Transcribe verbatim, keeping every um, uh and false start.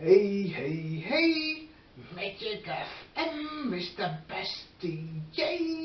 Hey, hey, hey, Magic F M is the best D J.